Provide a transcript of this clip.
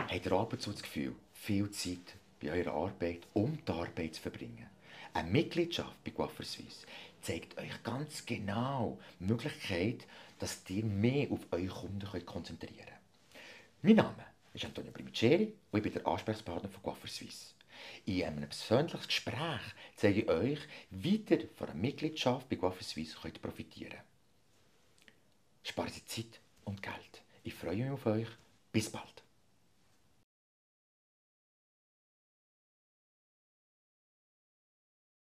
Habt ihr ab und zu das Gefühl, viel Zeit bei eurer Arbeit um die Arbeit zu verbringen? Eine Mitgliedschaft bei Coiffeur Suisse zeigt euch ganz genau die Möglichkeit, dass ihr mehr auf eure Kunden konzentrieren könnt. Mein Name ist Antonio Primiceri und ich bin der Ansprechpartner von Coiffeur Suisse. In einem persönlichen Gespräch zeige ich euch, wie ihr von einer Mitgliedschaft bei Coiffeur Suisse profitieren könnt. Sparen Sie Zeit und Geld. Ich freue mich auf euch. Bis bald.